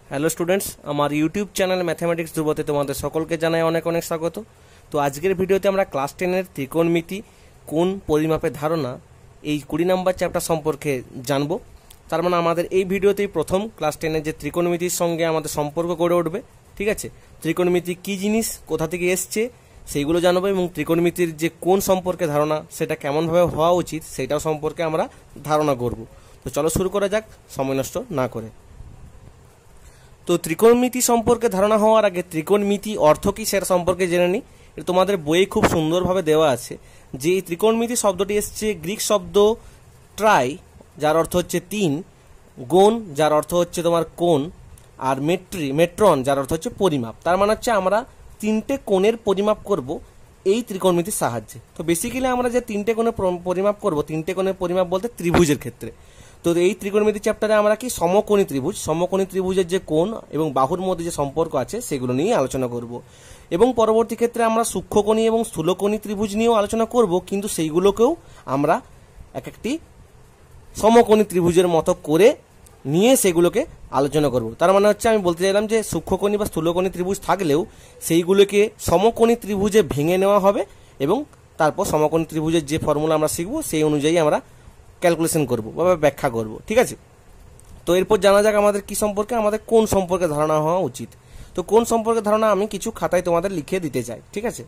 Hello students, আমার YouTube channel mathematics ধ্রুবতে তোমাদের সকলকে জানাই অনেক অনেক স্বাগত। তো আজকের ভিডিওতে আমরা ক্লাস 10-এর ত্রিকোণমিতি কোণ পরিমাপের ধারণা এই 20 নম্বর চ্যাপ্টার সম্পর্কে জানবো। তার মানে আমাদের এই ভিডিওতেই প্রথম ক্লাস 10-এর যে ত্রিকোণমিতির সঙ্গে আমাদের সম্পর্ক গড়ে উঠবে। ঠিক আছে, ত্রিকোণমিতি কী জিনিস, কোথা থেকে এসছে সেইগুলো জানবো, এবং ত্রিকোণমিতির যে কোণ সম্পর্কে ধারণা সেটা কেমনভাবে হওয়া উচিত সেটাও সম্পর্কে আমরা ধারণা করব। তো চলো শুরু করা যাক সময় নষ্ট না করে। তো ত্রিকোণমিতি সম্পর্কে ধারণা হওয়ার আগে ত্রিকোণমিতি অর্থ কী সেটা সম্পর্কে জেনে নিই। তোমাদের বইয়ে খুব সুন্দরভাবে দেওয়া আছে যে এই ত্রিকোণমিতি শব্দটি এসছে গ্রিক শব্দ ট্রাই, যার অর্থ হচ্ছে তিন, গোণ যার অর্থ হচ্ছে তোমার কোণ, আর মেট্রন যার অর্থ হচ্ছে পরিমাপ। তার মানে হচ্ছে আমরা তিনটে কোণের পরিমাপ করব এই ত্রিকোণমিতির সাহায্যে। তো বেসিক্যালি আমরা যে তিনটে কোণের পরিমাপ করব, তিনটে কোণের পরিমাপ বলতে ত্রিভুজের ক্ষেত্রে। তো এই ত্রিকোণমিতি চ্যাপ্টারে আমরা কি সমকোণী ত্রিভুজের যে কোণ এবং বাহুর মধ্যে যে সম্পর্ক আছে সেগুলো নিয়ে আলোচনা করব, এবং পরবর্তী ক্ষেত্রে আমরা সূক্ষ্মকোণী এবং স্থূলকোণী ত্রিভুজ নিয়েও আলোচনা করব, কিন্তু সেইগুলোকেও আমরা এক একটি সমকোণী ত্রিভুজের মতো করে নিয়ে সেগুলোকে আলোচনা করব। তার মানে হচ্ছে আমি বলতে চাইলাম যে সূক্ষ্মকোণী বা স্থূলকোণী ত্রিভুজ থাকলেও সেইগুলোকে সমকোণী ত্রিভুজে ভেঙে নেওয়া হবে, এবং তারপর সমকোণী ত্রিভুজের যে ফর্মুলা আমরা শিখব সেই অনুযায়ী আমরা ক্যালকুলেশন করব বা ব্যাখ্যা করব। ঠিক আছে, তো এরপর জানা যাক আমাদের কি সম্পর্কে, আমাদের কোণ সম্পর্কে ধারণা হওয়া উচিত। তো কোণ সম্পর্কে ধারণা আমি কিছু খাতায় তোমাদের লিখে দিতে চাই। ঠিক আছে,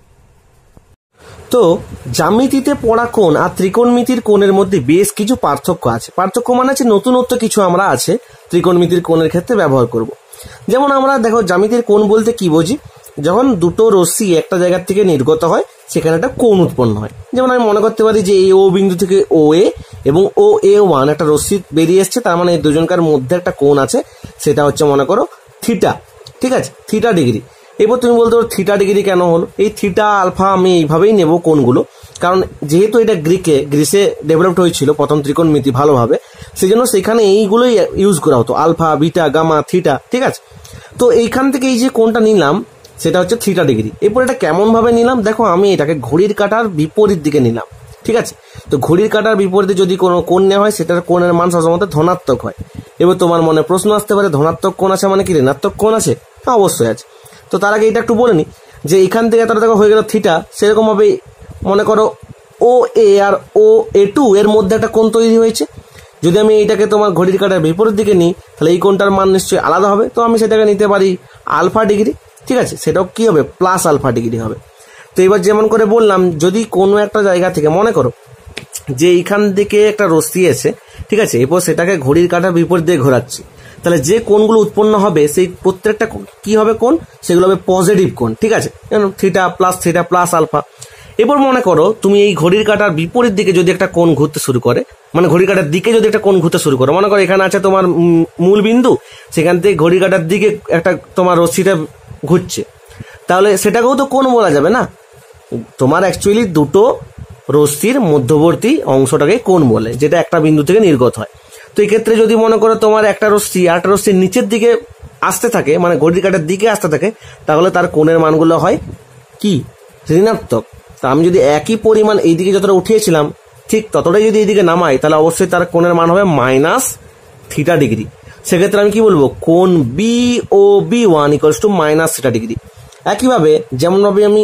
তো জ্যামিতিতে পড়া কোণ আর ত্রিকোণমিতির কোণের মধ্যে বেশ কিছু পার্থক্য আছে। পার্থক্য মানে হচ্ছে নতুনত্ব কিছু আমরা আছে ত্রিকোণমিতির কোণের ক্ষেত্রে ব্যবহার করব। যেমন আমরা দেখো জ্যামিতির কোণ বলতে কি বুঝি, যখন দুটো রশ্মি একটা জায়গা থেকে নির্গত হয় সেখানে একটা কোণ উৎপন্ন হয়। যেমন আমি মনে করতে পারি যে এই ও বিন্দু থেকে ও এ এবং ও এ ওয়ান একটা রশ্মি বেরিয়ে এসছে, তার মানে এই দুজনকার মধ্যে একটা কোণ আছে, সেটা হচ্ছে মনে করো থিটা। ঠিক আছে, থিটা ডিগ্রি। এরপর তুমি বলতে পারো থিটা ডিগ্রি কেন হলো, এই থিটা আলফা আমি এইভাবেই নেব কোণগুলো, কারণ যেহেতু এটা গ্রিসে ডেভেলপড হয়েছিল প্রথম ত্রিকোণমিতি ভালোভাবে, সেই জন্য সেখানে এইগুলোই ইউজ করা হতো, আলফা, বিটা, গামা, থিটা। ঠিক আছে, তো এইখান থেকে এই যে কোণটা নিলাম সেটা হচ্ছে থিটা ডিগ্রি। এরপর এটা কেমন ভাবে নিলাম, দেখো আমি এটাকে ঘড়ির কাঁটার বিপরীত দিকে নিলাম। ঠিক আছে, তো ঘড়ির কাঁটার বিপরীতে যদি কোনো কোণ নেওয়া হয় সেটার কোণের মান সবসময় ধনাত্মক হয়। এবার তোমার মনে প্রশ্ন আসতে পারে ধনাত্মক কোণ আছে মানে কি ঋণাত্মক কোণ আছে? হ্যাঁ, অবশ্যই আছে। তো তার আগে এটা একটু বলে নি যে এখান থেকে এতটা দেখো হয়ে গেল থিটা, সেরকম ভাবে মনে করো ও এ আর ও এ টু এর মধ্যে একটা কোণ তৈরি হয়েছে। যদি আমি এইটাকে তোমার ঘড়ির কাঁটার বিপরীত দিকে নিই তাহলে এই কোণটার মান নিশ্চয়ই আলাদা হবে, তো আমি সেটাকে নিতে পারি আলফা ডিগ্রি। ঠিক আছে, সেটাও কি হবে, প্লাস আলফা ডিগ্রি হবে। তো এবার যেমন করে বললাম, যদি কোনো একটা জায়গা থেকে মনে করো যে এইখান থেকে একটা রশ্মি আছে, ঠিক আছে, এরপর সেটাকে ঘড়ির কাঁটার বিপরীত দিয়ে ঘোরাচ্ছি, তাহলে যে কোণগুলো উৎপন্ন হবে সেই প্রত্যেকটা কি হবে কোণ, সেগুলো হবে পজিটিভ কোণ। ঠিক আছে, থিটা প্লাস আলফা। এবার মনে করো তুমি এই ঘড়ির কাঁটার বিপরীত দিকে যদি একটা কোণ ঘুরতে শুরু করে, মানে ঘড়ির কাঁটার দিকে যদি একটা কোণ ঘুরতে শুরু করে, মনে করো এখানে আছে তোমার মূল বিন্দু, সেখান থেকে ঘড়ির কাঁটার দিকে একটা তোমার রশ্মিটা ঘুরছে, তাহলে সেটাকেও তো কোণ বলা যাবে না। তোমার অ্যাকচুয়ালি দুটো রশ্মির মধ্যবর্তী অংশটাকে কোণ বলে, যেটা একটা বিন্দু থেকে নির্গত হয়। তো এই ক্ষেত্রে যদি মনে করো তোমার একটা রশ্মি আরেকটা রশ্মির নিচের দিকে আসতে থাকে, মানে ঘড়ির কাঁটার দিকে আসতে থাকে, তাহলে তার কোণের মানগুলো হয় কি ঋণাত্মক। তা আমি যদি একই পরিমাণ এইদিকে যতটা উঠিয়েছিলাম ঠিক ততটাই যদি এইদিকে নামাই, তাহলে অবশ্যই তার কোণের মান হবে মাইনাস থিটা ডিগ্রি। সেক্ষেত্রে আমি কি বলবো, কোণ B O B one equals to minus theta degree. একইভাবে যেমনভাবে আমি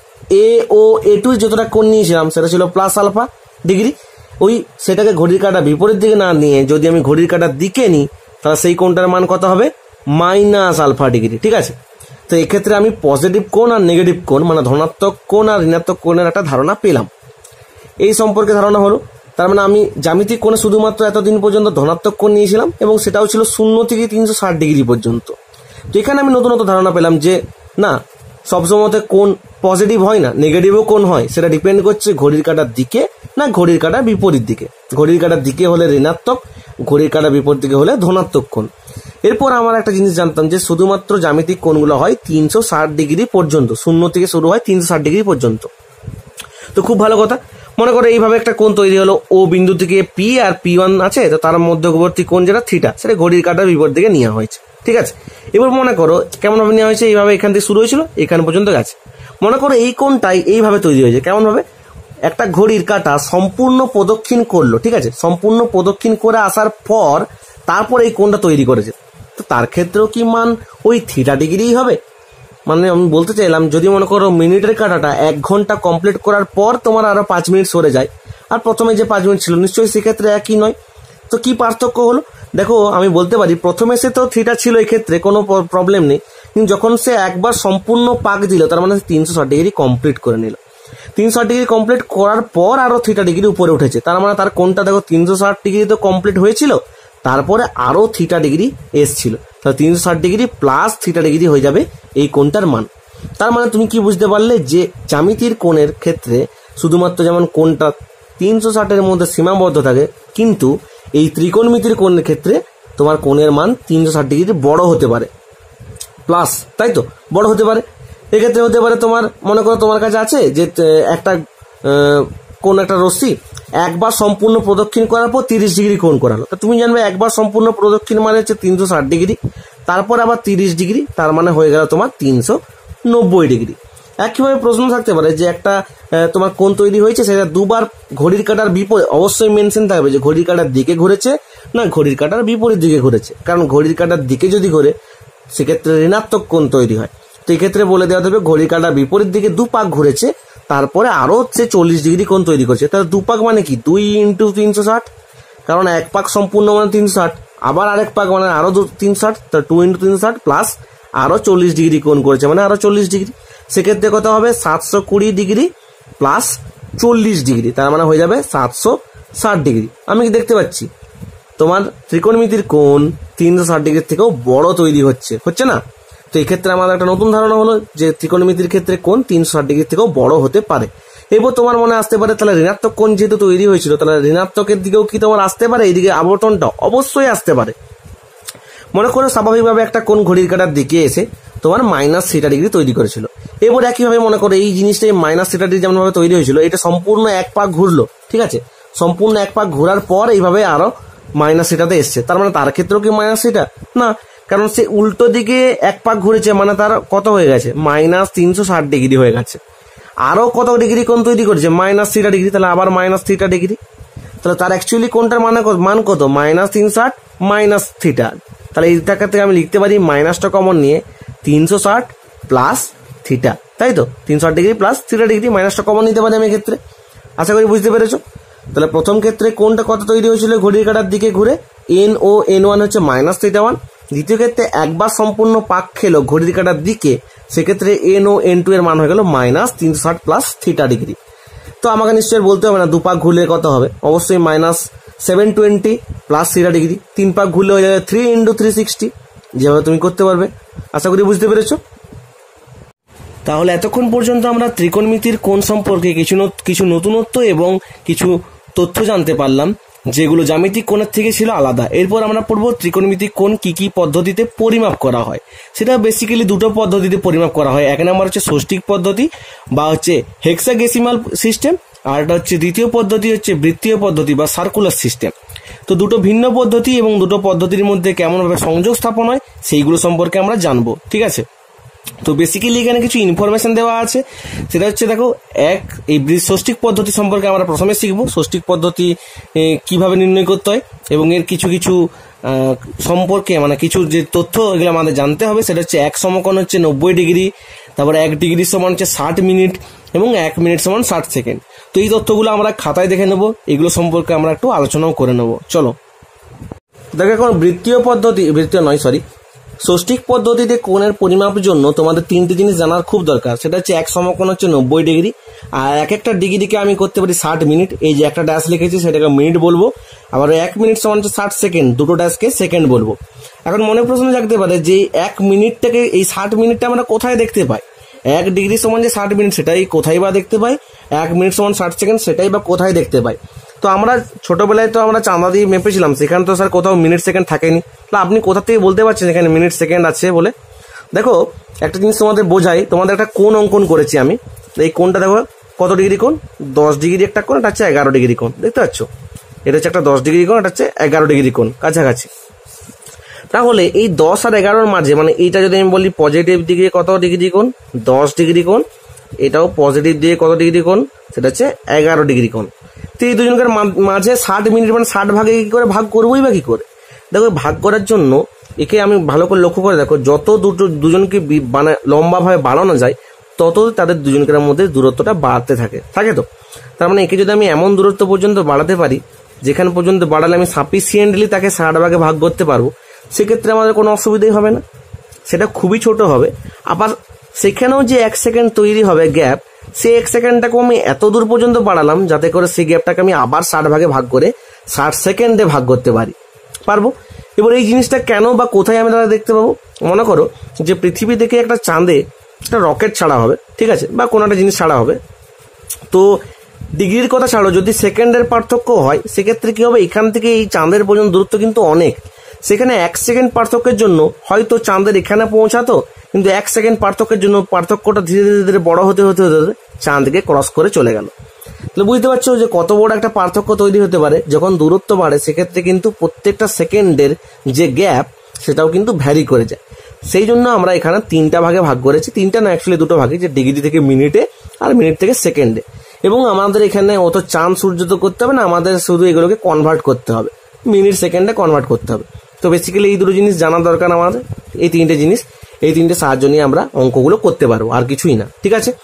এ ও এ টু যতটা কোণ নিয়েছিলাম সেটা ছিল প্লাস আলফা ডিগ্রি, ওই সেটাকে ঘড়ির কাঁটার বিপরীত দিকে না নিয়ে যদি আমি ঘড়ির কাঁটার দিকে নিই তাহলে সেই কোণটার মান কত হবে, মাইনাস আলফা ডিগ্রি। ঠিক আছে, তো এক্ষেত্রে আমি পজিটিভ কোণ আর নেগেটিভ কোণ মানে ধনাত্মক কোণ আর ঋণাত্মক কোণের একটা ধারণা পেলাম। এই সম্পর্কে ধারণা হলো। তার মানে আমি জ্যামিতিক কোণে শুধুমাত্র এতদিন পর্যন্ত ধনাত্মক কোণ নিয়েছিলাম, এবং সেটাও ছিল 0 থেকে 360 ডিগ্রি পর্যন্ত। তো এখানে আমি নতুন ধারণা পেলাম যে না, সবসময় কোণ পজিটিভ হয় না, নেগেটিভও কোণ হয়, সেটা ডিপেন্ড করছে ঘড়ির কাঁটার দিকে না ঘড়ির কাঁটার বিপরীত দিকে। ঘড়ির কাঁটার দিকে হলে ঋণাত্মক, ঘড়ির কাঁটার বিপরীত দিকে হলে ধনাত্মক কোণ। এরপর আমার একটা জিনিস জানতাম যে শুধুমাত্র জ্যামিতিক কোণগুলো হয় 360 ডিগ্রি পর্যন্ত, 0 থেকে শুরু হয় 360 ডিগ্রি পর্যন্ত। তো খুব ভালো কথা। মনে করো এইভাবে একটা কোণ তৈরি হলো, ও বিন্দু থেকে পি আর পি ওয়ান আছে, তো তার মধ্যবর্তী কোণ যেটা থিটা, সেটা ঘড়ির কাঁটার বিপরীত দিকে নেওয়া হয়েছে। ঠিক আছে, এবার মনে করো কেমন ভাবে নেওয়া হয়েছে, এইভাবে এখান থেকে শুরু হয়েছিল এখান পর্যন্ত গেছে। মনে করো এই কোণটাই এইভাবে তৈরি হয়েছে, কেমন ভাবে, একটা ঘড়ির কাঁটা সম্পূর্ণ প্রদক্ষিণ করলো। ঠিক আছে, সম্পূর্ণ প্রদক্ষিণ করে আসার পর তারপর এই কোণটা তৈরি করেছে। তো তার ক্ষেত্রেও কি মান ওই থিটা ডিগ্রিই হবে? মানে আমি বলতে চাইলাম, যদি মনে করো মিনিটের কাটাটা 1 ঘন্টা কমপ্লিট করার পর তোমার আরো 5 মিনিট সরে যায়, আর প্রথমে যে 5 মিনিট ছিল নিশ্চয়ই সেক্ষেত্রে একই নয়। তো কি পার্থক্য হলো? দেখো আমি বলতে পারি প্রথমে সে তো থিটা ছিল, এই ক্ষেত্রে কোনো প্রবলেম নেই, কিন্তু যখন সে একবার সম্পূর্ণ পাক দিল, তার মানে 360 ডিগ্রি কমপ্লিট করে নিল। 360 ডিগ্রি কমপ্লিট করার পর আরো থিটা ডিগ্রি উপরে উঠেছে, তার মানে তার কোনটা দেখো 360 ডিগ্রি তো কমপ্লিট হয়েছিল, তারপরে আরো থিটা ডিগ্রি এসছিল, তাহলে 360 ডিগ্রি প্লাস থিটা ডিগ্রি হয়ে যাবে এই কোণটার মান। তার মানে তুমি কি বুঝতে পারলে যে জ্যামিতির কোণের ক্ষেত্রে শুধুমাত্র যেমন কোণটা 360-এর মধ্যে সীমাবদ্ধ থাকে, কিন্তু এই ত্রিকোণমিতির কোণের ক্ষেত্রে তোমার কোণের মান 360 ডিগ্রি বড় হতে পারে, প্লাস, তাই তো, বড় হতে পারে। এক্ষেত্রে হতে পারে তোমার মনে করো তোমার কাছে আছে যে একটা কোন একটা রশ্মি একবার সম্পূর্ণ প্রদক্ষিণ করার পর 30 ডিগ্রি কোণ করালো, তা তুমি জানবে একবার সম্পূর্ণ প্রদক্ষিণ মানে হচ্ছে 360 ডিগ্রি, তারপর আবার 30 ডিগ্রি, তার মানে হয়ে গেল তোমার 390 ডিগ্রি। একইভাবে প্রশ্ন থাকতে পারে যে একটা তোমার কোণ তৈরি হয়েছে, সেটা দুবার ঘড়ির কাঁটার বিপরীত, অবশ্যই মেনশন থাকবে যে ঘড়ির কাঁটার দিকে ঘুরেছে না ঘড়ির কাঁটার বিপরীত দিকে ঘুরেছে, কারণ ঘড়ির কাঁটার দিকে যদি ঘুরে সেক্ষেত্রে ঋণাত্মক কোণ তৈরি হয়। তো এই ক্ষেত্রে বলে দেওয়া হবে ঘড়ির কাঁটার বিপরীত দিকে 2 পাক ঘুরেছে, তারপরে আরো সে 40 ডিগ্রি কোণ তৈরি করছে। তাহলে 2 পাক মানে কি 2 × 360, কারণ 1 পাক সম্পূর্ণ মানে 360, আবার আরেক পাক মানে আরো 360, তো 2 × 360 প্লাস আরো 40 ডিগ্রি কোণ করেছে মানে আরো 40 ডিগ্রি। সেক্ষেত্রে কত হবে 720 ডিগ্রি প্লাস 40 ডিগ্রি, তার মানে হয়ে যাবে 760 ডিগ্রি। আমি কি দেখতে পাচ্ছি তোমার ত্রিকোণমিতির কোণ 360 ডিগ্রির থেকেও বড় তৈরি হচ্ছে না? তো এই ক্ষেত্রে আমাদের একটা নতুন ধারণা হলো যে ত্রিকোণমিতির ক্ষেত্রে কোণ 360 ডিগ্রির থেকেও বড় হতে পারে। এরপর তোমার মনে আসতে পারে তাহলে ঋণাত্মক কোণ যেহেতু তৈরি হয়েছিল, তাহলে ঋণাত্মকের দিকেও কি তোমার আসতে পারে? এইদিকে আবর্তনটা অবশ্যই আসতে পারে। মনে করো স্বাভাবিকভাবে একটা কোণ ঘড়ির কাঁটার দিকে এসে তোমার -θ ডিগ্রি তৈরি করেছিল। এবার একইভাবে মনে করো এই জিনিসটা -θ ডিগ্রি যেমন ভাবে তৈরি হয়েছিল, এটা সম্পূর্ণ 1 পাক ঘুরলো, ঠিক আছে, সম্পূর্ণ 1 পাক ঘোরার পর এইভাবে আরো -θতে এসছে, তার মানে তার ক্ষেত্রেও কি -θ না, কারণ সে উল্টো দিকে 1 পাক ঘুরেছে, মানে তার কত হয়ে গেছে -360 ডিগ্রি হয়ে গেছে। আরো কত ডিগ্রি কোণ তৈরি করেছে -θ ডিগ্রি, তাহলে আবার -θ ডিগ্রি, তাহলে তার অ্যাকচুয়ালি কোণটার মান কত -360 -θ। তাহলে এই টাকা থেকে আমি লিখতে পারি মাইনাসটা কমন নিয়ে 360 প্লাস থিটা, তাই তো 360 ডিগ্রি প্লাস থিটা ডিগ্রি, মাইনাসটা কমন নিতে পারি আমি ক্ষেত্রে। আশা করি বুঝতে পেরেছো। তাহলে প্রথম ক্ষেত্রে কোণটা কত তৈরি হয়েছিল ঘড়ির কাঁটার দিকে ঘুরে, n1 হচ্ছে -θ1। দ্বিতীয় ক্ষেত্রে একবার সম্পূর্ণ পাক খেলো ঘড়ির কাঁটার দিকে, সেক্ষেত্রে n2 এর মান হয়ে গেল -360 প্লাস থিটা ডিগ্রি। তো আমাকে নিশ্চয়ই বলতে হবে না 2 পাক ঘুরলে কত হবে, অবশ্যই -720 প্লাস থিটা ডিগ্রি। 3 পাক ঘুরলে হয়ে যাবে 3 × 360, যেভাবে তুমি করতে পারবে। আশা করি বুঝতে পেরেছো। তাহলে এতক্ষণ পর্যন্ত আমরা ত্রিকোণমিতির কোণ সম্পর্কে কিছু নতুনত্ব এবং কিছু তথ্য জানতে পারলাম, যেগুলো জ্যামিতিক কোণের থেকে ছিল আলাদা। এরপর আমরা পড়বো ত্রিকোণমিতিক কোণ কি কি পদ্ধতিতে পরিমাপ করা হয়। সেটা বেসিক্যালি দুটো পদ্ধতিতে পরিমাপ করা হয়। এক নম্বর হচ্ছে ষষ্ঠিক পদ্ধতি বা হচ্ছে হেক্সাডেসিমাল সিস্টেম, আর এটা হচ্ছে দ্বিতীয় পদ্ধতি হচ্ছে বৃত্তীয় পদ্ধতি বা সার্কুলার সিস্টেম। তো দুটো ভিন্ন পদ্ধতি এবং দুটো পদ্ধতির মধ্যে কেমনভাবে সংযোগ স্থাপন হয় সেইগুলো সম্পর্কে আমরা জানবো, ঠিক আছে। তো বেসিক্যালি এখানে কিছু ইনফরমেশন দেওয়া আছে, সেটা হচ্ছে দেখো এই ষষ্ঠিক পদ্ধতি সম্পর্কে আমরা প্রথমে শিখবো, ষষ্ঠিক পদ্ধতি কিভাবে নির্ণয় করতে হয় এবং এর কিছু সম্পর্কে মানে কিছু যে তথ্য এগুলো আমাদের জানতে হবে। সেটা হচ্ছে 1 সমকোণ হচ্ছে 90 ডিগ্রি, তারপরে 1 ডিগ্রি সমান হচ্ছে 60 মিনিট এবং 1 মিনিট সমান 60 সেকেন্ড। তো এই তথ্যগুলো আমরা খাতায় দেখে নেবো, এগুলো সম্পর্কে আমরা একটু আলোচনাও করে নেবো। চলো দেখো এখন ষষ্ঠিক পদ্ধতিতে কোণের পরিমাপের জন্য তোমাদের 3টে জিনিস জানার খুব দরকার। সেটা হচ্ছে 1 সমকোণ হচ্ছে 90 ডিগ্রি, আর এক একটা ডিগ্রিকে আমি করতে পারি 60 মিনিট। এই যে একটা ড্যাশ লিখেছি সেটাকে মিনিট বলবো, আবার 1 মিনিট সমান হচ্ছে 60 সেকেন্ড, দুটো ড্যাশকে সেকেন্ড বলবো। এখন মনে প্রশ্ন জাগতে পারে যে 1 মিনিট থেকে এই 60 মিনিটটা আমরা কোথায় দেখতে পাই? 1 ডিগ্রি সমান যে 60 মিনিট সেটাই কোথায় বা দেখতে পাই, 1 মিনিট সমান 60 সেকেন্ড সেটাই বা কোথায় দেখতে পাই? তো আমরা ছোটবেলায় তো আমরা চাঁদা দিয়ে মেপেছিলাম, সেখানে তো স্যার কোথাও মিনিট সেকেন্ড থাকেনি। তাহলে আপনি কোথা থেকে বলতে পারছেন এখানে মিনিট সেকেন্ড আছে বলে? দেখো একটা জিনিস তোমাদের বোঝাই, তোমাদের একটা কোণ অঙ্কন করেছি আমি। এই কোণটা দেখো কত ডিগ্রি কোণ, 10 ডিগ্রি একটা কোণ, এটা হচ্ছে 11 ডিগ্রি কোণ, দেখতে পাচ্ছ? এটা হচ্ছে একটা 10 ডিগ্রি কোণ, এটা হচ্ছে 11 ডিগ্রি কোণ, কাছাকাছি। তাহলে এই 10 আর 11-র মাঝে, মানে এইটা যদি আমি বলি পজিটিভ দিকে কত ডিগ্রি কোণ, 10 ডিগ্রি কোণ, এটাও পজিটিভ দিয়ে কত ডিগ্রি কোণ, সেটা হচ্ছে 11 ডিগ্রি কোণ। তো এই দুজনকার মাঝে 60 মিনিট মানে 60 ভাগে কি করে ভাগ করবোই বা কি করে? দেখো ভাগ করার জন্য একে আমি ভালো করে লক্ষ্য করে দেখো, যত দুজনকে লম্বাভাবে বাড়ানো যায় তত তাদের দুজনকের মধ্যে দূরত্বটা বাড়তে থাকে তো। তার মানে একে যদি আমি এমন দূরত্ব পর্যন্ত বাড়াতে পারি যেখানে পর্যন্ত বাড়ালে আমি সাফিসিয়েন্টলি তাকে 60 ভাগে ভাগ করতে পারবো, সেক্ষেত্রে আমাদের কোনো অসুবিধাই হবে না, সেটা খুবই ছোট হবে। আবার সেখানেও যে 1 সেকেন্ড তৈরি হবে গ্যাপ, সেই 1 সেকেন্ডটাকে আমি এত দূর পর্যন্ত বাড়ালাম যাতে করে সেই গ্যাপটাকে আমি আবার 60 ভাগে ভাগ করে 60 সেকেন্ডে ভাগ করতে পারবো। এবার এই জিনিসটা কেন বা কোথায় আমি তারা দেখতে পাবো? মনে করো যে পৃথিবী থেকে একটা চাঁদে একটা রকেট ছাড়া হবে, ঠিক আছে, বা কোনো একটা জিনিস ছাড়া হবে। তো ডিগ্রির কথা ছাড়ো, যদি সেকেন্ডের পার্থক্য হয় সেক্ষেত্রে কি হবে, এখান থেকে এই চাঁদের পর্যন্ত দূরত্ব কিন্তু অনেক। সেখানে 1 সেকেন্ড পার্থক্যের জন্য হয়তো চাঁদের এখানে পৌঁছাতো, কিন্তু 1 সেকেন্ড পার্থক্যের জন্য পার্থক্যটা ধীরে ধীরে বড় হতে চাঁদকে ক্রস করে চলে গেল। তাহলে বুঝতে পারছো যে কত বড় একটা পার্থক্য তৈরি হতে পারে। যখন দূরত্ব বাড়ে সেক্ষেত্রে কিন্তু প্রত্যেকটা সেকেন্ডের যে গ্যাপ সেটাও কিন্তু ভ্যারি করে যায়। সেই জন্য আমরা এখানে 3টা ভাগে ভাগ করেছি, 3টা না অ্যাকচুয়ালি 2টো ভাগে, যে ডিগ্রি থেকে মিনিটে আর মিনিট থেকে সেকেন্ডে। এবং আমাদের এখানে অত চাঁদ সূর্য তো করতে হবে না, আমাদের শুধু এগুলোকে কনভার্ট করতে হবে, মিনিট সেকেন্ডে কনভার্ট করতে হবে। তো বেসিক্যালি এই দুটো জিনিস জানা দরকার আমাদের, এই 3টে জিনিস, এই 3টে সাহায্য নিয়ে আমরা অঙ্কগুলো করতে পারবো, আর কিছুই না, ঠিক আছে।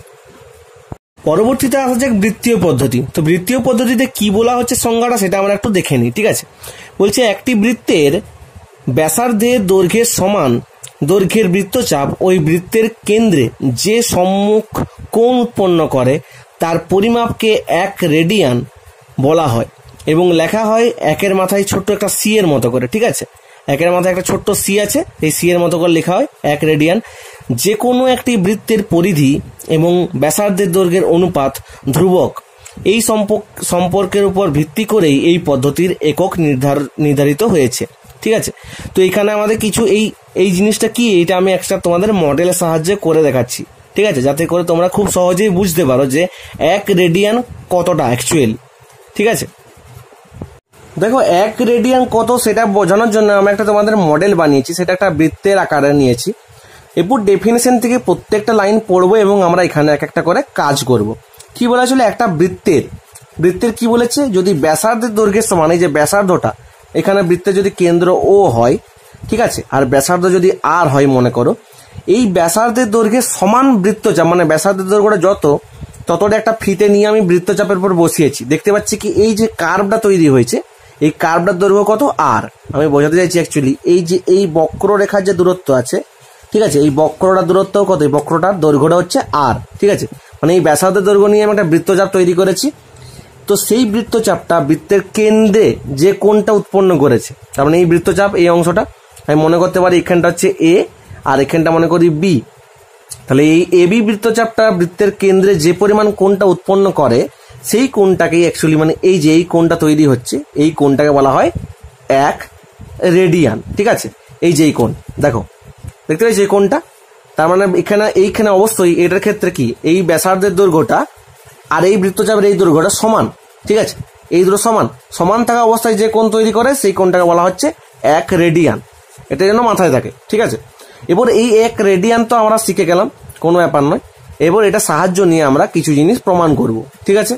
পরবর্তীতে আসা যাক বৃত্তীয় পদ্ধতি। তো বৃত্তীয় পদ্ধতিতে কি বলা হচ্ছে সংজ্ঞাটা সেটা আমরা একটু দেখে নিই, ঠিক আছে। বলছে একটি বৃত্তের ব্যাসার্ধের দৈর্ঘ্যের সমান দৈর্ঘ্যের বৃত্তচাপ ওই বৃত্তের কেন্দ্রে যে সম্মুখ কোণ উৎপন্ন করে তার পরিমাপকে 1 রেডিয়ান বলা হয় এবং লেখা হয় 1-এর মাথায় ছোট্ট একটা সি এর মতো করে, ঠিক আছে। 1-এর মাথায় একটা ছোট্ট সি আছে, এই সি এর মতো করে লেখা হয় 1 রেডিয়ান। যে কোনো একটি বৃত্তের পরিধি এবং ব্যাসার্ধের দৈর্ঘ্যের অনুপাত ধ্রুবক, এই সম্পর্কের উপর ভিত্তি করেই এই পদ্ধতির একক নির্ধারিত হয়েছে, ঠিক আছে। তো এখানে আমাদের কিছু এই জিনিসটা কি, এটা আমি একটা তোমাদের মডেলের সাহায্যে করে দেখাচ্ছি, ঠিক আছে, যাতে করে তোমরা খুব সহজেই বুঝতে পারো যে 1 রেডিয়ান কতটা অ্যাকচুয়ালি, ঠিক আছে। দেখো 1 রেডিয়ান কত সেটা বোঝানোর জন্য আমি একটা তোমাদের মডেল বানিয়েছি, সেটা একটা বৃত্তের আকারে নিয়েছি। এরপর ডেফিনেশন থেকে প্রত্যেকটা লাইন পড়বো এবং আমরা এখানে এক একটা করে কাজ করব। কি বলা ছিল, একটা বৃত্তের কি বলেছে, যদি ব্যাসার্ধের দৈর্ঘ্যের সমান, এই যে ব্যাসার্ধটা, এখানে বৃত্তের যদি কেন্দ্র ও হয়, ঠিক আছে, আর ব্যাসার্ধ যদি আর হয় মনে করো, এই ব্যাসার্ধের দৈর্ঘ্যের সমান বৃত্তচাপ, মানে ব্যাসার্ধের দৈর্ঘ্যটা ততটা একটা ফিতে নিয়ে আমি বৃত্তচাপের উপর বসিয়েছি। দেখতে পাচ্ছি কি এই যে কার্ভটা তৈরি হয়েছে, এই কার্ভটার দৈর্ঘ্য কত, আর। আমি বোঝাতে চাইছি অ্যাকচুয়ালি এই যে এই বক্ররেখার যে দূরত্ব আছে, ঠিক আছে, এই বক্রটার দূরত্ব কত, এই বক্রটার দৈর্ঘ্যটা হচ্ছে আর, ঠিক আছে। মানে এই ব্যাসার্ধের দৈর্ঘ্য নিয়ে আমি একটা বৃত্তচাপ তৈরি করেছি। তো সেই বৃত্তচাপটা বৃত্তের কেন্দ্রে যে কোণটা উৎপন্ন করেছে, তার মানে এই বৃত্তচাপ, এই অংশটা আমি মনে করতে পারি এখানটা হচ্ছে এ আর এখানটা মনে করি বি। তাহলে এই এ বি বৃত্তচাপটা বৃত্তের কেন্দ্রে যে পরিমাণ কোণটা উৎপন্ন করে সেই কোণটাকেই অ্যাকচুয়ালি, মানে এই যে এই কোণটা তৈরি হচ্ছে এই কোণটাকে বলা হয় 1 রেডিয়ান, ঠিক আছে। এই যে এই কোণ দেখো, দেখতে পাচ্ছি এই কোণটা, তার মানে এইখানে অবশ্যই এটার ক্ষেত্রে কি, এই ব্যাসার্ধের দৈর্ঘ্যটা আর এই বৃত্তচাপের এই দৈর্ঘ্যটা সমান, ঠিক আছে। এই দুটো সমান থাকা অবস্থায় যে কোণ তৈরি করে সেই কোণটাকে বলা হচ্ছে 1 রেডিয়ান, এটা যেন মাথায় থাকে, ঠিক আছে। এবার এই 1 রেডিয়ান তো আমরা শিখে গেলাম, কোনো ব্যাপার নয়। এবার এটা সাহায্য নিয়ে আমরা কিছু জিনিস প্রমাণ করব, ঠিক আছে।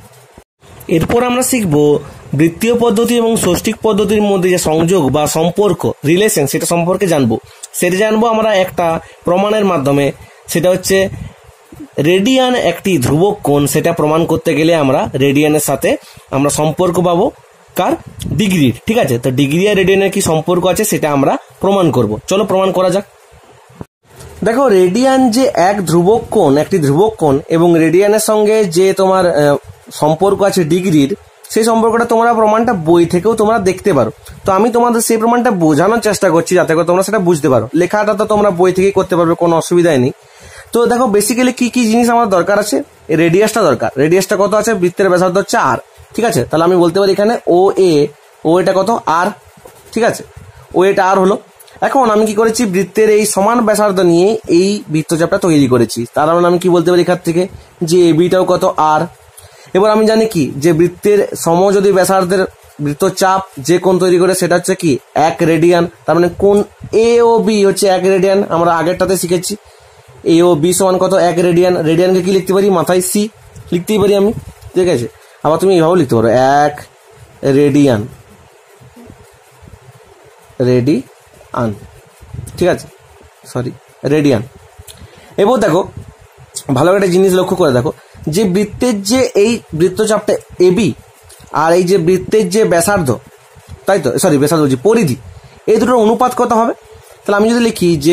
এরপর আমরা শিখব বৃত্তীয় পদ্ধতি এবং ষষ্ঠিক পদ্ধতির মধ্যে যে সংযোগ বা সম্পর্ক, রিলেশন, সেটা সম্পর্কে জানবো আমরা একটা প্রমাণের মাধ্যমে। সেটা হচ্ছে রেডিয়ান একটি ধ্রুবক কোণ, সেটা প্রমাণ করতে গেলে আমরা রেডিয়ানের সাথে আমরা সম্পর্ক পাবো কার, ডিগ্রির, ঠিক আছে। তো ডিগ্রি আর রেডিয়ানের কি সম্পর্ক আছে সেটা আমরা প্রমাণ করব। চলো প্রমাণ করা যাক। দেখো রেডিয়ান যে একটি ধ্রুবক কোণ এবং রেডিয়ানের সঙ্গে যে তোমার সম্পর্ক আছে ডিগ্রির, সেই সম্পর্কটা তোমরা প্রমাণটা বই থেকেও তোমরা দেখতে পারো। তো আমি তোমাদের সেই প্রমাণটা বোঝানোর চেষ্টা করছি যাতে করে তোমরা সেটা বুঝতে পারো। লেখাটা তো তোমরা বই থেকেই করতে পারবে, কোনো অসুবিধাই নেই। তো দেখো বেসিক্যালি কি কি জিনিস আমার দরকার আছে, রেডিয়াসটা দরকার। রেডিয়াসটা কত আছে, বৃত্তের ব্যাসার্ধ হচ্ছে আর, ঠিক আছে। তাহলে আমি বলতে পারি এখানে ও এটা কত, আর, ঠিক আছে, ও এটা আর হলো। এখন আমি কি করেছি, বৃত্তের এই সমান ব্যাসার্ধ নিয়ে এই বৃত্তচাপটা তৈরি করেছি। তার মানে আমি কি বলতে পারি এখান থেকে যে বিটাও কত, আর। এবার আমি জানি কি যে বৃত্তের যদি ব্যাসার্ধের বৃত্তচাপ যে কোণ তৈরি করে সেটা হচ্ছে কি 1 রেডিয়ান। তার মানে কোণ এ ও বি হচ্ছে 1 রেডিয়ান, আমরা আগেরটাতে শিখেছি। এ ও বি সমান কত, 1 রেডিয়ান। রেডিয়ানকে কি লিখতে পারি, মাথায় সি লিখতেই পারি আমি, ঠিক আছে। আবার তুমি এইভাবে লিখতে পারো 1 রেডিয়ান, আন, ঠিক আছে, সরি রেডিয়ান। এবার দেখো ভালো একটা জিনিস লক্ষ্য করে দেখো যে বৃত্তের যে এই বৃত্তচাপটা এবি আর এই যে বৃত্তের যে ব্যাসার্ধ, তাই তো, সরি ব্যাসার্ধ বলছি, পরিধি, এই দুটোর অনুপাত কত হবে? তাহলে আমি যদি লিখি যে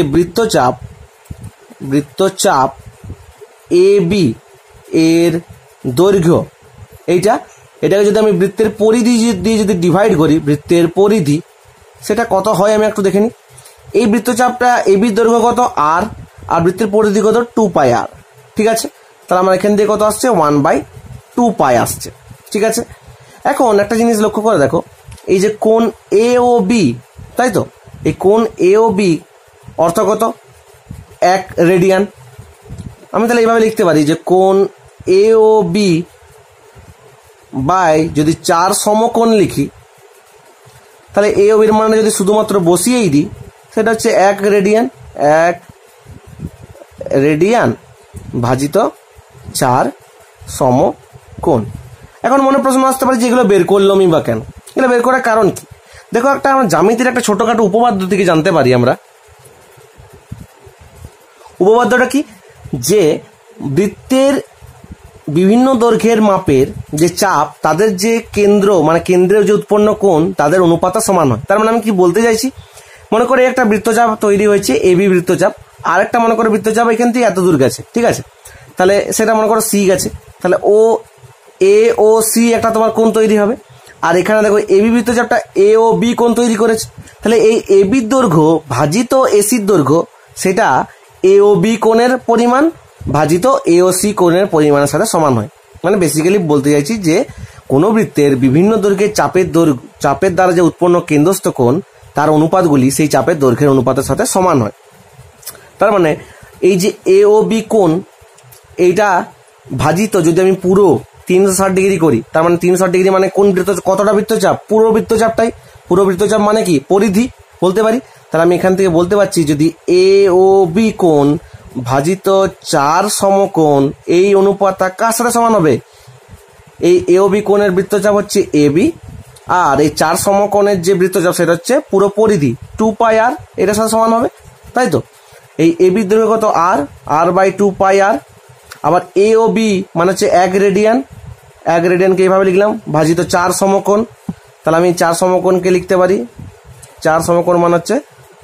বৃত্তচাপ এ বি এর দৈর্ঘ্য এটাকে যদি আমি বৃত্তের পরিধি দিয়ে যদি ডিভাইড করি, বৃত্তের পরিধি সেটা কত হয় আমি একটু দেখে নিই। এই বৃত্তচাপটা এবির দৈর্ঘ্য কত আর বৃত্তের পরিধি কত 2πr, ঠিক আছে। তাহলে আমার এখান থেকে কত আসছে 1/2π আসছে, ঠিক আছে। এখন একটা জিনিস লক্ষ্য করে দেখো এই যে কোণ এ ও বি, তাই তো, এই কোণ এ ও বি অর্থ কত 1 রেডিয়ান। আমি তাহলে এইভাবে লিখতে পারি যে কোণ এ ও বি বাই যদি 4 সমকোণ লিখি, তাহলে এ ও বির মানে যদি শুধুমাত্র বসিয়েই দিই সেটা হচ্ছে 1 রেডিয়ান ভাজিত 4 সমকোণ। এখন মনে প্রশ্ন আসতে পারে যে এগুলো বের করলামই বা কেন? এগুলো বের করার কারণ কি? দেখো একটা আমরা জ্যামিতির একটা ছোটখাটো উপপাদ্য থেকে জানতে পারি আমরা। উপপাদ্যটা কি? যে বৃত্তের বিভিন্ন দৈর্ঘ্যের মাপের যে চাপ তাদের যে কেন্দ্র মানে কেন্দ্রের যে উৎপন্ন কোণ তাদের অনুপাত সমান হয়। তার মানে আমি কি বলতে চাইছি, মনে করে একটা বৃত্তচাপ তৈরি হয়েছে এবি বৃত্তচাপ, আর একটা মনে করো বৃত্তচাপ এখান থেকে এত দূর গেছে, ঠিক আছে। তাহলে সেটা মনে করো সি গেছে, তাহলে ও এ ও সি একটা তোমার কোণ তৈরি হবে। আর এখানে দেখো এবি বৃত্তচাপটা এ ও বি কোণ তৈরি করেছে, তাহলে এই এবির দৈর্ঘ্য ভাজিত এসির দৈর্ঘ্য সেটা এ ও বি কোণের পরিমাণ ভাজিত এ ও সি কোণের পরিমাণের সাথে সমান হয়। মানে বেসিক্যালি বলতে চাইছি যে কোনো বৃত্তের বিভিন্ন দৈর্ঘ্যের চাপের দ্বারা যে উৎপন্ন কেন্দ্রস্থ কোণ তার অনুপাতগুলি সেই চাপের দৈর্ঘ্যের অনুপাতের সাথে সমান হয়। তার মানে এই যে এ ও বি কোণ এইটা ভাজিত যদি আমি পুরো 360 ডিগ্রি করি, তার মানে 360 ডিগ্রি মানে কোন কতটা বৃত্তচাপ? পুরো বৃত্তচাপটাই। পুরো বৃত্তচাপ মানে কি? পরিধি বলতে পারি। তাহলে আমি এখান থেকে বলতে পারছি যদি এ ও বি কোণ ভাজিত 4 সমকোণ এই অনুপাতটা কার সাথে সমান হবে? এই এ ও বি কোণের বৃত্তচাপ হচ্ছে এ বি, আর এই 4 সমকোণের যে বৃত্তচাপ সেটা হচ্ছে পুরো পরিধি 2πr, এটার সাথে সমান হবে, তাই তো। এই এ বির দৈর্ঘ্য কত r/2πr। আবার এ ও বি মানে হচ্ছে 1 রেডিয়ানকে এইভাবে লিখলাম ভাজিত 4 সমকোণ। তাহলে আমি 4 সমকোণকে লিখতে পারি 4 সমকোণ মানে হচ্ছে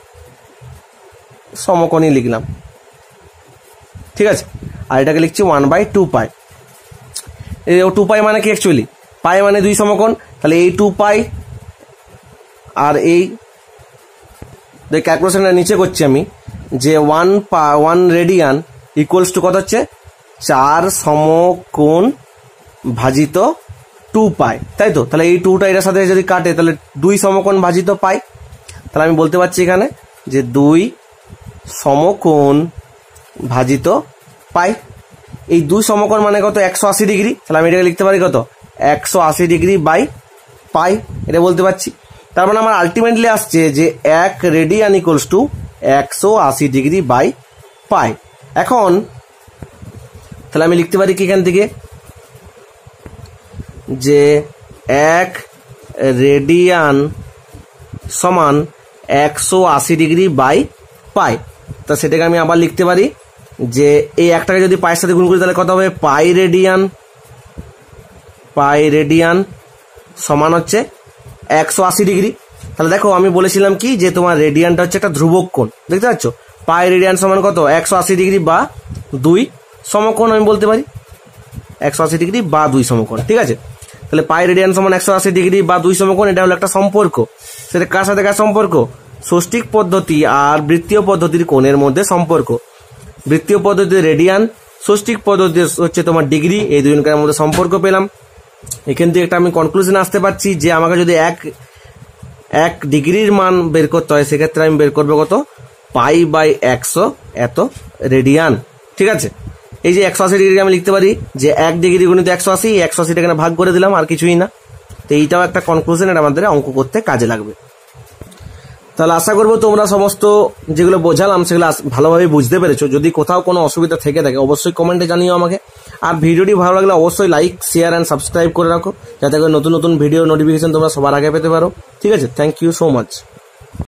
সমকোণই লিখলাম, ঠিক আছে। আর এটাকে লিখছি 1/2π। এই 2π মানে কি অ্যাকচুয়ালি? পাই মানে 2 সমকোণ, তাহলে এই 2π আর এই ক্যালকুলেশনটা নিচে করছি আমি যে 1 রেডিয়ান ইকুয়ালস টু কত হচ্ছে 4 সমকোণ ভাজিত 2π, তাই তো। তাহলে এই 2টা এটার সাথে যদি কাটে তাহলে 2 সমকোণ ভাজিত পাই। তাহলে আমি বলতে পারছি এখানে যে 2 সমকোণ ভাজিত পাই। এই 2 সমকোণ মানে কত 180 ডিগ্রি, তাহলে আমি এটাকে লিখতে পারি কত 180 ডিগ্রি বাই পাই, এটা বলতে পারছি। তার মানে আমার আলটিমেটলি আসছে যে 1 radian equals to 180 degree by pi. এখন তাহলে আমি লিখতে পারি কি এখান থেকে যে 1 রেডিয়ান সমান 180 ডিগ্রি বাই পাই। তা সেটাকে আমি আবার লিখতে পারি যে এই একটাকে যদি পায়ের সাথে গুণ করি তাহলে কত হবে পাই রেডিয়ান সমান হচ্ছে 180 ডিগ্রি। তাহলে দেখো আমি বলেছিলাম কি যে তোমার রেডিয়ানটা হচ্ছে একটা ধ্রুবক কোণ, দেখতে পাচ্ছ। পাই রেডিয়ান সমান কত 180 ডিগ্রি বা 2 সমকোণ আমি বলতে পারি 180 ডিগ্রি বা 2 সমকোণ, ঠিক আছে। তাহলে পাই রেডিয়ান সমান 180 ডিগ্রি বা 2 সমকোণ, এটা হলো একটা সম্পর্ক। সেটা কার সাথে কার সম্পর্ক? ষষ্ঠিক পদ্ধতি আর বৃত্তীয় পদ্ধতির কোণের মধ্যে সম্পর্ক। বৃত্তীয় পদ্ধতিতে রেডিয়ান, ষষ্ঠিক পদ্ধতি হচ্ছে তোমার ডিগ্রি, এই দুজনকার মধ্যে সম্পর্ক পেলাম। এখান থেকে একটা আমি কনক্লুশন আসতে পারছি যে আমাকে যদি এক ডিগ্রির মান বের করতে হয় সেক্ষেত্রে আমি বের করবো কত π/100 এত রেডিয়ান, ঠিক আছে। এই যে 180 ডিগ্রি আমি লিখতে পারি যে 1 ডিগ্রি গুণিত 180, 180 টাকে ভাগ করে দিলাম, আর কিছুই না। তো এইটাও একটা কনক্লুশন, এটা আমাদের অঙ্ক করতে কাজে লাগবে। তাহলে আশা করবো তোমরা সমস্ত যেগুলো বোঝালাম সেগুলো ভালোভাবে বুঝতে পেরেছো। যদি কোথাও কোনো অসুবিধা থেকে থাকে অবশ্যই কমেন্টে জানিও আমাকে। আর ভিডিওটি ভালো লাগলে অবশ্যই লাইক, শেয়ার অ্যান্ড সাবস্ক্রাইব করে রাখো, যাতে করে নতুন নতুন ভিডিও নোটিফিকেশন তোমরা সবার আগে পেতে পারো, ঠিক আছে। Thank you so much.